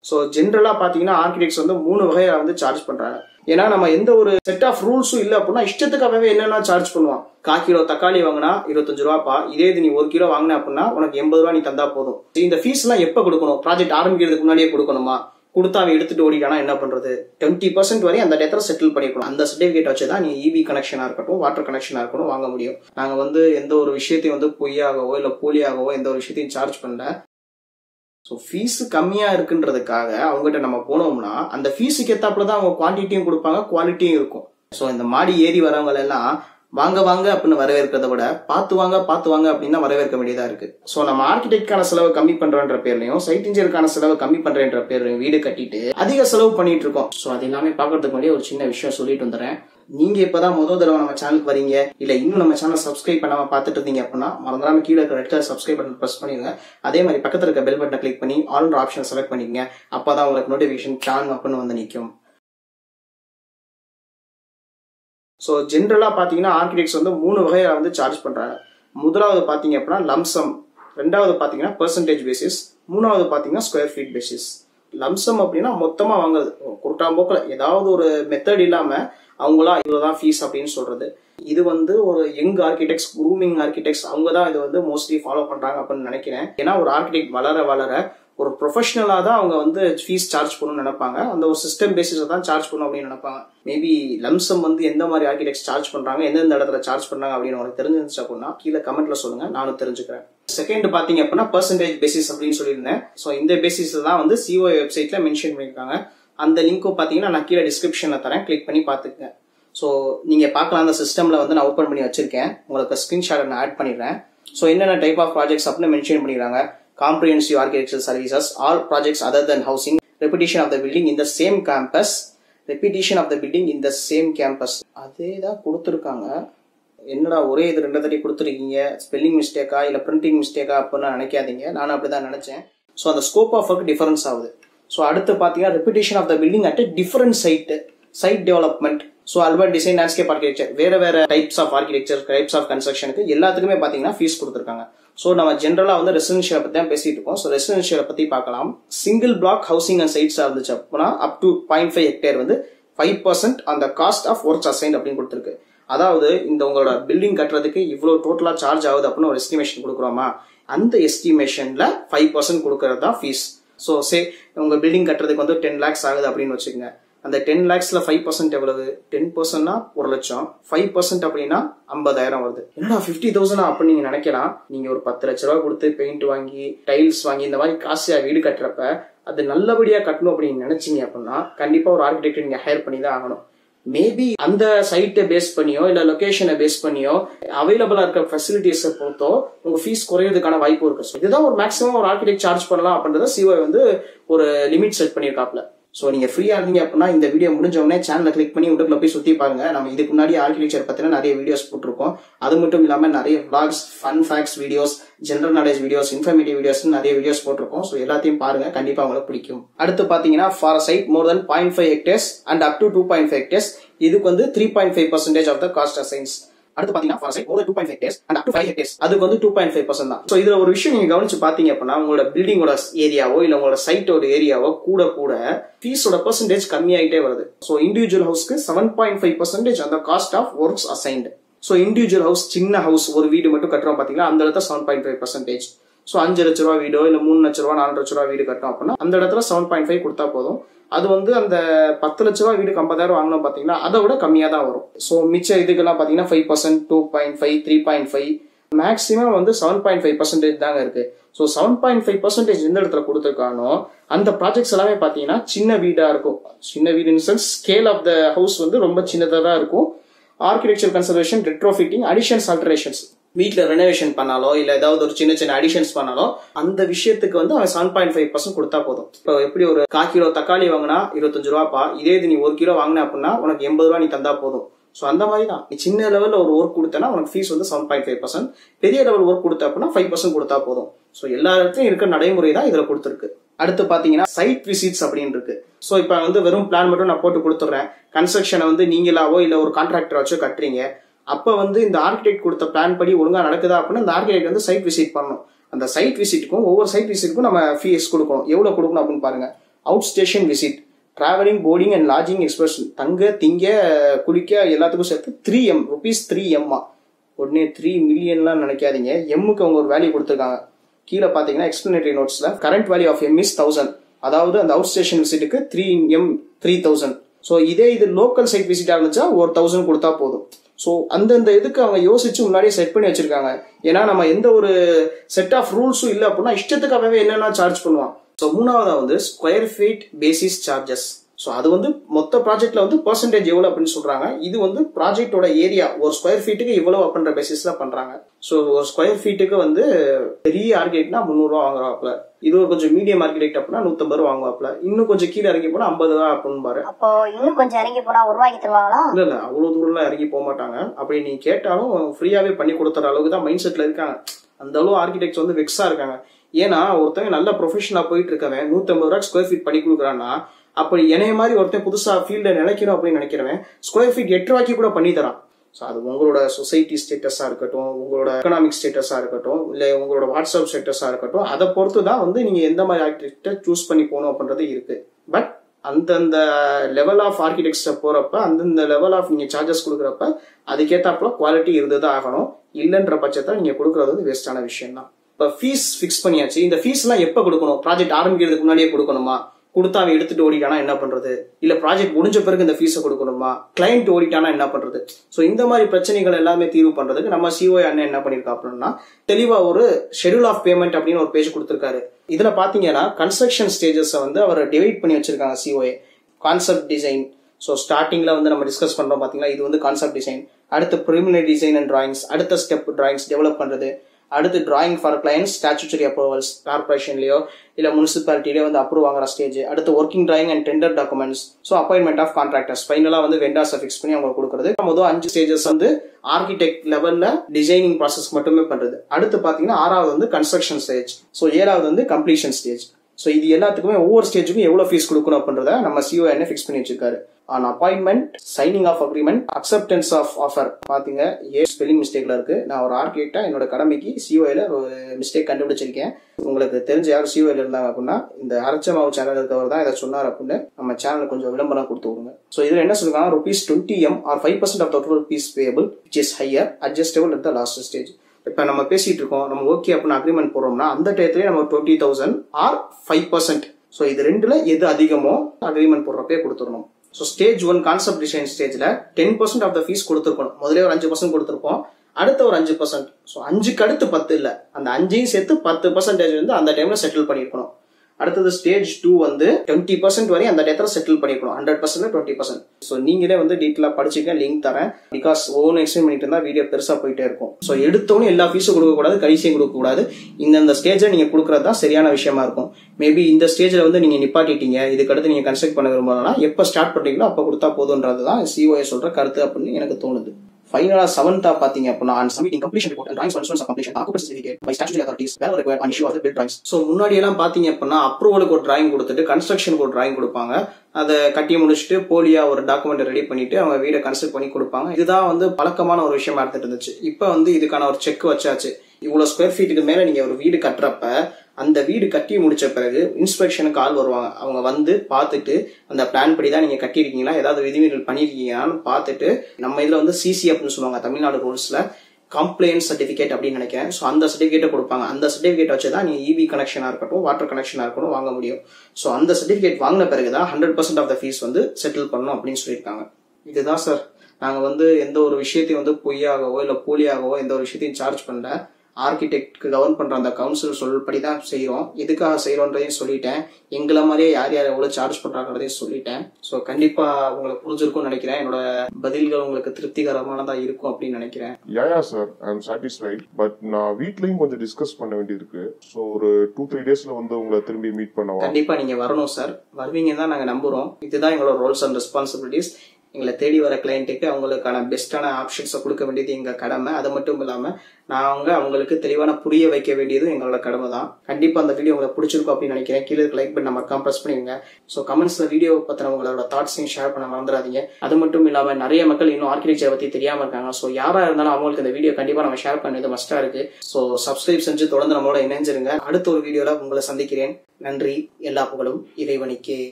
So ஜென்ரலா பாத்தீங்கன்னா architects வந்து 3 வகையா வந்து சார்ஜ் பண்றாங்க. ஏன்னா நம்ம எந்த ஒரு செட் ஆஃப் ரூல்ஸும் இல்ல அப்படின்னா இஷ்டத்துக்காகவே என்னென்ன சார்ஜ் பண்ணுவான். 1/4 கிலோ தக்காளி வாங்கினா 25 ரூபாப்பா, இதே இது நீ 1 கிலோ வாங்கின அப்படின்னா உனக்கு 80 ரூபா நீ தந்தா போதும். இந்த ஃபீஸ் எல்லாம் எப்ப கொடுக்கணும்? ப்ராஜெக்ட் ஆரம்பிக்கிறதுக்கு முன்னாடியே கொடுக்கணுமா? கொடுத்தா அவன் எடுத்துட்டு ஓடிட்டானா என்ன பண்றது? 20% வரை அந்த டேட்டா செட்டில் பண்ணிக்கணும். அந்த சர்டிபிகேட் வச்சுதான் நீ இபி கனெக்ஷனா இருக்கட்டும், வாட்டர் கனெக்ஷனா இருக்கட்டும் வாங்க முடியும். நாங்க வந்து எந்த ஒரு விஷயத்தையும் வந்து பொய்யாகவோ இல்ல போலியாகவோ எந்த ஒரு விஷயத்தையும் சார்ஜ் பண்ணல. ஸோ ஃபீஸ் கம்மியா இருக்குன்றதுக்காக அவங்ககிட்ட நம்ம போனோம்னா அந்த ஃபீஸுக்கு ஏத்தாப்புலதான் அவங்க குவான்டிட்டியும் கொடுப்பாங்க, குவாலிட்டியும் இருக்கும். ஸோ இந்த மாடி ஏறி வரவங்க எல்லாம் வாங்க வாங்க அப்படின்னு வரவேற்கிறத விட பார்த்து வாங்க அப்படின்னு வரவேற்க வேண்டியதா இருக்கு. ஸோ நம்ம ஆர்கிடெக்டான செலவு கம்மி பண்றன்ற பேர்லயும் சைட் இன்ஜினியருக்கான செலவு கம்மி பண்றன்ற பேர்லயும் வீடு கட்டிட்டு அதிக செலவு பண்ணிட்டு இருக்கோம். ஸோ அது எல்லாமே பாக்குறதுக்கு முன்னாடி ஒரு சின்ன விஷயம் சொல்லிட்டு வந்துடுறேன். நீங்க இப்பதான் முதல் தடவை நம்ம சேனலுக்கு வரீங்க, இல்ல இன்னும் நம்ம சேனல் சப்ஸ்கிரைப் பண்ணாம பாத்துட்டு இருந்தீங்க அப்படின்னா மறந்துடாம கீழே இருக்கிற red colour subscribe button press பண்ணிடுங்க. அதே மாதிரி பக்கத்துல இருக்க பெல் பட்டனை கிளிக் பண்ணி ஆல் ஆப்ஷன் செலக்ட் பண்ணிக்கங்க. அப்பதான் உங்களுக்கு நோட்டிபிகேஷன் டான் அப்படின்னு வந்து நிற்கும். ஸோ ஜென்ரலா பாத்தீங்கன்னா ஆர்கிடெக்ட்ஸ் வந்து 3 வகையா வந்து சார்ஜ் பண்றாங்க. முதலாவது பாத்தீங்க அப்படின்னா லம்சம், ரெண்டாவது பாத்தீங்கன்னா பெர்சன்டேஜ் பேசிஸ், மூணாவது பாத்தீங்கன்னா ஸ்கொயர் ஃபீட் பேசிஸ். லம்சம் அப்படின்னா மொத்தமா வாங்குறது, குருட்டாம்போக்குல ஏதாவது ஒரு மெத்தட் இல்லாம அவங்களா இவ்வளவுதான் ஃபீஸ் அப்படின்னு சொல்றது. இது வந்து ஒரு யங் ஆர்கிடெக்ட்ஸ், க்ரூமிங் ஆர்கிடெக்ட்ஸ் அவங்க தான் இது வந்து மோஸ்ட்லி ஃபாலோ பண்றாங்க அப்படின்னு நினைக்கிறேன். ஏன்னா ஒரு ஆர்கிடெக்ட் வளர வளர ஒரு ப்ரொஃபஷனலா தான் அவங்க வந்து ஃபீஸ் சார்ஜ் பண்ணணும்னு நினைப்பாங்க. அந்த ஒரு சிஸ்டம் பேசிஸ்ல தான் சார்ஜ் பண்ணணும் அப்படின்னு நினைப்பாங்க. மேபி லம்சம் வந்து எந்த மாதிரி ஆர்கிடெக்ட்ஸ் சார்ஜ் பண்றாங்க, எந்தெந்த இடத்துல சார்ஜ் பண்றாங்க அப்படின்னு உங்களுக்கு தெரிஞ்சிருந்துச்சு அப்படின்னா கீழே கமெண்ட்ல சொல்லுங்க, நானும் தெரிஞ்சுக்கிறேன். செகண்ட் பாத்தீங்க அப்படின்னா பெர்சன்டேஜ் பேசிஸ் அப்படின்னு சொல்லியிருந்தேன். ஸோ இந்த பேசிஸ்ல தான் வந்து சிஓ வெப்சைட்ல மென்ஷன் பண்ணியிருக்காங்க. அந்த லிங்க்கும் பாத்தீங்கன்னா நான் கீழே டிஸ்கிரிப்ஷன்ல தரேன், கிளிக் பண்ணி பாத்துக்கங்க. ஸோ நீங்க பார்க்கலாம், அந்த சிஸ்டம்ல வந்து நான் ஓப்பன் பண்ணி வச்சிருக்கேன், உங்களுக்கு ஸ்கிரீன்ஷாட் நான் ஆட் பண்ணிடுறேன். ஸோ என்னென்ன டைப் ஆஃப் ப்ராஜெக்ட்ஸ் அப்படின்னு மென்ஷன் பண்ணிடுறாங்க. Comprehensive architectural services, all projects other than housing, repetition of the building in the same campus, repetition of the building in the same campus. அதே தான் கொடுத்துருக்காங்க. என்னடா ஒரே இது 2 தடவை கொடுத்துருக்கீங்க, ஸ்பெல்லிங் மிஸ்டேக்கா இல்ல பிரிண்டிங் மிஸ்டேக்கா அப்படின்னு நினைக்காதீங்க, நானும் அப்படிதான் நினைச்சேன். ஸோ அந்த ஸ்கோப் ஆஃப் ஒர்க் டிஃபரன்ஸ் ஆகுது. ஸோ அடுத்து பாத்தீங்கன்னா repetition of the building at different site development. So urban design, landscape architecture, வேற types of architecture, types of கன்ஸ்ட்ரக்ஷனுக்கு எல்லாத்துக்குமே பாத்தீங்கன்னா ஃபீஸ் கொடுத்துருக்காங்க. ஸோ நம்ம ஜென்ரலா வந்து ரெசிடென்ஷியலை பத்தி தான் பேசிட்டு இருக்கோம். ஸோ ரெசிடென்ஷியலை பத்தி பார்க்கலாம். சிங்கிள் பிளாக் ஹவுசிங் அண்ட் சைட்ஸா இருந்துச்சு அப்படின்னா அப் டு 0.5 ஹெக்டேர் வந்து 5% அந்த காஸ்ட் ஆஃப் ஒர்க்ஸ் அசைன்ட் அப்படின்னு கொடுத்துருக்கு. அதாவது இந்த உங்களோட பில்டிங் கட்டுறதுக்கு இவ்வளவு டோட்டலா சார்ஜ் ஆகுது அப்படின்னு ஒரு எஸ்டிமேஷன் கொடுக்குறோமா, அந்த எஸ்டிமேஷன்ல 5% கொடுக்கறது தான் ஃபீஸ். ஸோ சே உங்க பில்டிங் கட்டுறதுக்கு வந்து 10 lakhs ஆகுது அப்படின்னு வச்சுக்கோங்க. அந்த 10 lakhsல 5% எவ்வளவு? 10%னா 1 லட்சம், 5% அப்படின்னா 50,000 வருது. என்னடா 50,000 அப்படின்னு நீங்க நினைக்கலாம். நீங்க ஒரு 10 லட்ச ரூபாய் கொடுத்து பெயிண்ட் வாங்கி டைல்ஸ் வாங்கி இந்த மாதிரி காசியா வீடு கட்டுறப்ப அது நல்லபடியா கட்டணும் அப்படின்னு நினைச்சீங்க அப்படின்னா கண்டிப்பா ஒரு ஆர்கிடெக்ட் நீங்க ஹையர் பண்ணி தான் ஆகணும். மேபி அந்த சைட்டை பேஸ் பண்ணியோ இல்ல லொகேஷனை பேஸ் பண்ணியோ அவைலபிளா இருக்க ஃபெசிலிட்டிஸை பொறுத்தோ உங்க ஃபீஸ் குறையறதுக்கான வாய்ப்பு இருக்கு. இதுதான் ஒரு மேக்ஸிமம் ஒரு ஆர்கிடெக்ட் சார்ஜ் பண்ணலாம் அப்படின்றத சிஓ வந்து ஒரு லிமிட் செட் பண்ணியிருக்காப்ல. ஸோ நீங்க ஃப்ரீயா இருந்தீங்க அப்படின்னா இந்த வீடியோ முடிஞ்ச உடனே சேனலை கிளிக் பண்ணி வீட்டுக்குள்ள போய் சுத்தி பாருங்க. நம்ம இதுக்கு முன்னாடி ஆர்கிடெக்சர் பத்தின நிறைய வீடியோஸ் போட்டிருக்கோம். அது மட்டும் இல்லாம நிறைய vlogs, fun facts videos, general knowledge videos, informative videos நிறைய வீடியோஸ் போட்டிருக்கோம். ஸோ எல்லாத்தையும் பாருங்க, கண்டிப்பா உங்களுக்கு பிடிக்கும். அடுத்து பாத்தீங்கன்னா for site more than 0.5 hectares and up to 2.5 hectares இதுக்கு வந்து 3.5% ஆஃப் த காஸ்ட் அசைன்ஸ். அடுத்து பாத்தீங்கன்னா for site more than 2.5 hectares and up to 5 hectares அதுக்கு வந்து 2.5% தான். ஸோ இதுல ஒரு விஷயம் நீங்க கவனிச்சு பாத்தீங்க அப்படின்னா உங்களோட பில்டிங்கோட ஏரியாவோ இல்ல உங்களோட சைட்டோட ஏரியாவோ கூட ஃபீஸோட பெர்சன்டேஜ் கம்மியாயிட்டே வருது. ஸோ இண்டிவிஜுவல் ஹவுஸ்க்கு 7.5% அந்த cost of works assigned. So individual house, சின்ன ஹவுஸ், ஒரு வீடு மட்டும் கட்டுறோம் பாத்தீங்கன்னா அந்த இடத்துல 7.5%. ஸோ 5 லட்ச ரூபா வீடோ இல்ல 3 லட்ச ரூபா 4 லட்ச ரூபா வீடு கட்டோம் அப்படின்னா அந்த இடத்துல 7.5 கொடுத்தா போதும். அது வந்து அந்த 10 லட்ச ரூபா வீடு 50,000 வாங்கணும் பாத்தீங்கன்னா அதை விட கம்மியா தான் வரும். ஸோ மிச்ச இதுக்கெல்லாம் பாத்தீங்கன்னா 5%, 2.5, 3.5, மேக்சிமம் வந்து 7.5% தாங்க இருக்கு. ஸோ 7.5% எந்த இடத்துல கொடுத்துருக்கானோ அந்த ப்ராஜெக்ட்ஸ் எல்லாமே பாத்தீங்கன்னா சின்ன வீடா இருக்கும். சின்ன வீடு in sense scale of the house வந்து ரொம்ப சின்னதா தான் இருக்கும். Architecture conservation, retrofitting, additions, alterations, வீட்டுல ரெனோவேஷன் பண்ணாலோ இல்ல ஏதாவது ஒரு சின்ன அடிஷன்ஸ் பண்ணாலோ அந்த விஷயத்துக்கு வந்து அவன் 7.5% கொடுத்தா போதும். இப்போ எப்படி ஒரு 1/4 கிலோ தக்காளி வாங்கினா 25 ரூபாப்பா, இதே இது நீ 1 கிலோ வாங்கின அப்படின்னா உனக்கு 80 ரூபா நீ தந்தா போதும். ஸோ அந்த மாதிரி தான் நீ சின்ன லெவல்ல ஒரு ஒர்க் கொடுத்தனா உனக்கு ஃபீஸ் வந்து 7.5%, பெரிய லெவல் ஒர்க் கொடுத்த அப்படின்னா 5% கொடுத்தா போதும். ஸோ எல்லா இடத்துலயும் இருக்க நடைமுறை தான் இதுல கொடுத்துருக்கு. அடுத்து பாத்தீங்கன்னா சைட் விசிட்ஸ் அப்படின்னு இருக்கு. ஸோ இப்ப வந்து வெறும் பிளான் மட்டும் நான் போட்டு கொடுத்துட்றேன். கன்ஸ்ட்ரக்ஷனை வந்து நீங்களாவோ இல்ல ஒரு கான்ட்ராக்டர் வச்சோ கட்டுறீங்க. அப்ப வந்து இந்த ஆர்கிடெக்ட் கொடுத்த பிளான் படி ஒழுங்கா நடக்குதா அப்படின்னா இந்த ஆர்கிடெக்ட் வந்து சைட் விசிட் பண்ணணும். அந்த சைட் விசிட்டுக்கும் ஒவ்வொரு சைட் விசிட்டுக்கும் நம்ம ஃபீஸ் கொடுக்கணும். எவ்வளவு கொடுக்கணும் அப்படின்னு பாருங்க. Outstation visit, travelling, boarding and lodging expense, தங்க திங்க குளிக்க எல்லாத்துக்கும் சேர்த்து 3M rupees 3M. உடனே 3 மில்லியன்லாம் நினைக்காதீங்க, எம்முக்கு அவங்க ஒரு வேல்யூ கொடுத்துருக்காங்க. கீழே பார்த்தீங்கன்னா எக்ஸ்பிளனேட்டரி நோட்ஸ்ல current value of M is 1000. அதாவது அந்த அவுட் ஸ்டேஷன் விசிட்டுக்கு 3M 3000. ஸோ இதே இது லோக்கல் சைட் விசிட்டா இருந்துச்சா ஒரு 1000 கொடுத்தா போதும். ஸோ அந்தந்த இதுக்கு அவங்க யோசிச்சு முன்னாடியே செட் பண்ணி வச்சிருக்காங்க. ஏன்னா நம்ம எந்த ஒரு செட் ஆஃப் ரூல்ஸும் இல்லை அப்படின்னா இஷ்டத்துக்காகவே என்னென்ன சார்ஜ் பண்ணுவான். ஸோ மூணாவதா வந்து square feet basis charges. So அது வந்து மொத்த ப்ராஜெக்ட்ல வந்து பெர்சன்டேஜ் எவ்வளவு அப்படின்னு சொல்றாங்க. இது வந்து ப்ராஜெக்டோட ஏரியா ஒரு ஸ்கொயர் ஃபீட்டுக்கு இவ்வளவு அப்படின்ற பேசிஸ்ல பண்றாங்க. ஸோ ஒரு ஸ்கொயர் ஃபீட்டுக்கு வந்து பெரிய ஆர்கிடெக்ட்னா 300 ரூபா வாங்குறாப்ல, இது ஒரு கொஞ்சம் மீடியம் ஆர்கிடெக்ட் அப்படின்னா 150 ரூபா வாங்குவாப்ல, இன்னும் கொஞ்சம் கீழே இறங்கி போனா 50 ரூபா அப்படின்னு பாரு. அப்போ இன்னும் கொஞ்சம் இறங்கி போனா ஒரு ரூபாய்க்கு தருவாங்களா? இல்ல அவ்வளவு தூரம்லாம் இறங்கி போக மாட்டாங்க. அப்படி நீ கேட்டாலும் ஃப்ரீயாவே பண்ணி கொடுத்துற அளவுக்கு தான் மைண்ட் செட்ல இருக்காங்க. அந்த அளவு ஆர்கிடெக்ட்ஸ் வந்து வெக்ஸா இருக்காங்க. ஏன்னா ஒருத்தவங்க நல்ல ப்ரொஃபஷனலா போயிட்டு இருக்கவன் 150 ரூபாய்க்கு ஸ்கொயர் ஃபீட் பண்ணி கொடுக்குறான்னா, அப்படி என்னைய மாதிரி ஒருத்தன் புதுசா ஃபீல்ட நினைக்கணும் அப்படின்னு நினைக்கிறவன் ஸ்கொயர் ஃபீட் 8 ரூபாய்க்கு கூட பண்ணி தரான். ஸோ அது உங்களோட சொசைட்டி ஸ்டேட்டஸா இருக்கட்டும், உங்களோட எக்கனாமிக் ஸ்டேட்டஸா இருக்கட்டும், இல்லை உங்களோட வாட்ஸ்அப் ஸ்டேட்டஸா இருக்கட்டும், அதை பொறுத்து தான் வந்து நீங்க எந்த மாதிரி ஆர்கிடெக்டை சூஸ் பண்ணி போகணும் அப்படின்றது இருக்கு. பட் அந்தந்த லெவல் ஆஃப் ஆர்கிடெக்ட்ஸை போறப்ப, அந்தந்த லெவல் ஆஃப் நீங்க சார்ஜஸ் கொடுக்குறப்ப அதுக்கேற்றாப்புல குவாலிட்டி இருந்துதான் ஆகணும். இல்லைன்ற பட்சத்தை நீங்க கொடுக்கறது வந்து வேஸ்டான விஷயம் தான். இப்போ ஃபீஸ் ஃபிக்ஸ் பண்ணியாச்சு. இந்த ஃபீஸ் எல்லாம் எப்ப கொடுக்கணும்? ப்ராஜெக்ட் ஆரம்பிக்கிறதுக்கு முன்னாடியே கொடுக்கணுமா? கொடுத்தா அவன் எடுத்துட்டு ஓடிட்டானா என்ன பண்றது? இல்ல ப்ராஜெக்ட் முடிஞ்ச பிறகு இந்த ஃபீஸை கொடுக்கணுமா? கிளைண்ட் ஓடிட்டானா என்ன பண்றது? சோ இந்த மாதிரி பிரச்சனைகள் எல்லாமே தீர்வு பண்றதுக்கு நம்ம சிஓ அண்ணன் என்ன பண்ணிருக்கா அப்படின்னா, தெளிவா ஒரு ஷெட்யூல் ஆஃப் பேமெண்ட் அப்படின்னு ஒரு பேஜ் கொடுத்திருக்காரு. இதுல பாத்தீங்கன்னா கன்ஸ்ட்ரக்ஷன் ஸ்டேஜஸ் வந்து அவர் டிவைட் பண்ணி வச்சிருக்காங்க சிஓஏ. கான்செப்ட் டிசைன், ஸோ ஸ்டார்டிங்ல வந்து நம்ம டிஸ்கஸ் பண்றோம் பாத்தீங்களா, இது வந்து கான்செப்ட் டிசைன். அடுத்து ப்ரிலிமினரி டிசைன் அண்ட் டிராயிங்ஸ், அடுத்த ஸ்டெப் டிராயிங்ஸ் டெவலப் பண்றது. அடுத்து drawing for clients, statutory approvals, கார்பரேஷன்லயோ இல்ல முனிசிபாலிட்டிலயோ வந்து அப்ரூவ் வாங்குற ஸ்டேஜ். அடுத்து working drawing and tender documents. So appointment of contractors, ஃபைனலா வந்து வெண்டார்ஸை ஃபிக்ஸ் பண்ணி அவங்க கொடுக்குறது. மொதல் 5 ஸ்டேஜஸ் வந்து ஆர்கிடெக்ட் லெவல்ல டிசைனிங் ப்ராசஸ் மட்டுமே பண்றது. அடுத்து பாத்தீங்கன்னா 6வது வந்து கன்ஸ்ட்ரக்ஷன் ஸ்டேஜ். ஸோ 7வது வந்து கம்ப்ளீஷன் ஸ்டேஜ். ஸோ இது எல்லாத்துக்குமே ஒவ்வொரு ஸ்டேஜுக்கும் எவ்வளவு ஃபீஸ் கொடுக்கணும் அப்படின்றத நம்ம சிஓ என்ன ஃபிக்ஸ் பண்ணி வச்சிருக்காரு. On appointment, signing of agreement, acceptance of offer. பாத்தீங்க ஸ்பெல்லிங் மிஸ்டேக்ல இருக்கு. நான் ஒரு ஆர்கிடெக்டா என்னோட கடமைக்கு சிஓல ஒரு மிஸ்டேக் கண்டுபிடிச்சிருக்கேன். உங்களுக்கு தெரிஞ்ச யாரும் சிஓல இருந்தாங்க அப்படின்னா இந்த அரைச்ச மாவு சேனல் இருக்கவர் தான் இதை சொன்னார் அப்படின்னு நம்ம சேனலுக்கு கொஞ்சம் விளம்பரம் கொடுத்து விடுங்க. ஸோ இதுல என்ன சொல்றாங்க, ₹20M or 5% of the total fees payable which is higher adjustable at the last stage. இப்ப நம்ம பேசிட்டு இருக்கோம், நம்ம ஓகே அப்படின்னு அக்ரிமெண்ட் போடுறோம்னா அந்த டயத்திலேயே நம்ம 20,000 or 5%. ஸோ இது ரெண்டுல எது அதிகமோ அக்ரிமெண்ட் போடுறப்பே கொடுத்துடணும். ஸோ ஸ்டேஜ் 1 கான்செப்ட் டிசைன் ஸ்டேஜ்ல 10% ஆஃப் த ஃபீஸ் கொடுத்துருக்கணும். முதலே ஒரு 5% கொடுத்துருப்போம், அடுத்த ஒரு 5%. ஸோ 5க்கு அடுத்து 10 இல்ல, அந்த 5ஐயும் சேர்த்து 10% வந்து அந்த டைம்ல செட்டில் பண்ணிருக்கணும். அடுத்தது ஸ்டேஜ் 2 வந்து 20% வரை அந்த டேத்துல செட்டில் பண்ணிருக்கணும். 100% 20%. ஸோ நீங்களே வந்து டீட்டெயிலா படிச்சுக்க, லிங்க் தரேன். பிகாஸ் ஒவ்வொரு எக்ஸ்பிளைன் பண்ணிட்டு இருந்தா வீடியோ பெருசா போயிட்டே இருக்கும். ஸோ எடுத்தவொடனே எல்லா ஃபீஸும் கொடுக்க கூடாது, கடைசியும் கொடுக்க கூடாது. இந்த ஸ்டேஜை நீங்க கொடுக்கறது தான் சரியான விஷயமா இருக்கும். மேபி இந்த ஸ்டேஜ்ல வந்து நீங்க நிப்பாட்டிட்டீங்க, இதுக்கடுத்து நீங்க கன்ஸ்ட்ரக்ட் பண்ண விரும்புறதுனா எப்ப ஸ்டார்ட் பண்றீங்களோ அப்ப கொடுத்தா போதுன்றதுதான் சிஓஏ சொல்ற கருத்து அப்படின்னு எனக்கு தோணுது. ஃபைனலா 7th பாத்தீங்க அப்படின்னா on submitting completion report and drawings for insurance of completion, occupancy certificate by statutory authorities where required on issue of the build drawings. So முன்னாடி எல்லாம் பாத்தீங்க அப்படின்னா அப்ரூவலுக்கு ஒரு டிராயிங் கொடுத்துட்டு கன்ஸ்ட்ரக்ஷனுக்கு ஒரு டிராயிங் கொடுப்பாங்க. அதை கட்டி முடிச்சுட்டு போலியா ஒரு டாக்குமெண்ட் ரெடி பண்ணிட்டு அவங்க வீடை கன்ஸ்ட்ரக்ட் பண்ணி கொடுப்பாங்க. இதுதான் வந்து பழக்கமான ஒரு விஷயமா எடுத்துட்டு இருந்துச்சு. இப்ப வந்து இதுக்கான ஒரு செக் வச்சாச்சு. இவ்வளவு ஸ்கொயர் ஃபீட்டுக்கு மேல நீங்க ஒரு வீடு கட்டுறப்ப அந்த வீடு கட்டி முடிச்ச பிறகு இன்ஸ்பெக்ஷனுக்கு ஆள் வருவாங்க. அவங்க வந்து பார்த்துட்டு அந்த பிளான் படி தான் நீங்க கட்டியிருக்கீங்களா, ஏதாவது விதிமீறல் பண்ணிருக்கீங்களான்னு பார்த்துட்டு, நம்ம இதுல வந்து சிசி அப்படின்னு சொல்லுவாங்க தமிழ்நாடு ரூல்ஸ்ல, கம்ப்ளைண்ட் சர்டிபிகேட் அப்படின்னு நினைக்கிறேன். ஸோ அந்த சர்டிபிகேட்டை கொடுப்பாங்க. அந்த சர்டிபிகேட் வச்சுதான் நீங்க இபி கனெக்ஷனா இருக்கட்டும், வாட்டர் கனெக்ஷனா இருக்கட்டும் வாங்க முடியும். ஸோ அந்த சர்டிபிகேட் வாங்கின பிறகுதான் 100% ஆஃப் த ஃபீஸ் வந்து செட்டில் பண்ணணும் அப்படின்னு சொல்லியிருக்காங்க. இதுதான் சார், நாங்க வந்து எந்த ஒரு விஷயத்தையும் வந்து பொய்யாகவோ இல்ல போலியாகவோ எந்த ஒரு விஷயத்தையும் சார்ஜ் பண்ணல. ஆர்கிடெக்ட்க்கு கவர்ன் பண்ற அந்த கவுன்சில் சொல்படி தான் செய்யறோம். எதுக்காக செய்யறோன்றதையும் சொல்லிட்டேன். எங்களை மாதிரியே யார் யார் எவ்வளவு சார்ஜ் பண்றாங்கிறதையும் சொல்லிட்டேன். ஸோ கண்டிப்பா உங்களுக்கு புரிஞ்சிருக்கும்னு நினைக்கிறேன். என்னோட பதில்கள் உங்களுக்கு திருப்திகரமானதா இருக்கும் அப்படின்னு நினைக்கிறேன். Yeah sir, I am satisfied. But நான் வீட்லயும் கொஞ்சம் டிஸ்கஸ் பண்ண வேண்டியிருக்கு. ஸோ ஒரு 2-3 டேஸ்ல வந்து உங்களை திரும்பி மீட் பண்ணுவோம். கண்டிப்பா நீங்க வரணும் சார், வருவீங்க தான் நாங்க நம்புறோம். இதுதான் எங்களோட ரோல்ஸ் அண்ட் ரெஸ்பான்சிபிலிட்டிஸ். எங்களை தேடி வர கிளைண்ட்டுக்கு அவங்களுக்கான பெஸ்டான ஆப்ஷன்ஸை கொடுக்க வேண்டியது எங்க கடமை. அது மட்டும் இல்லாம நாங்க அவங்களுக்கு தெளிவான புரிய வைக்க வேண்டியதும் எங்களோட கடமை தான். கண்டிப்பா அந்த வீடியோ உங்களுக்கு பிடிச்சிருக்கும் அப்படின்னு நினைக்கிறேன். கீழே லைக் பண்ணி நம்ம ப்ரெஸ் பண்ணிடுங்க. ஸோ கமெண்ட்ஸ்ல வீடியோ பத்தின உங்களோட தாட்ஸையும் ஷேர் பண்ண மறந்துடாதீங்க. அது மட்டும் இல்லாம நிறைய மக்கள் இன்னும் ஆர்கிடெக்சர் பத்தி தெரியாம இருக்காங்க. ஸோ யாரா இருந்தாலும் அவங்களுக்கு இந்த வீடியோ கண்டிப்பா நம்ம ஷேர் பண்ணது மஸ்டா இருக்கு. ஸோ சப்ஸ்கிரைப் செஞ்சு தொடர்ந்து நம்மளோட இணைஞ்சிருங்க. அடுத்த ஒரு வீடியோல உங்களை சந்திக்கிறேன். நன்றி. எல்லா புகழும் இறைவனுக்கே.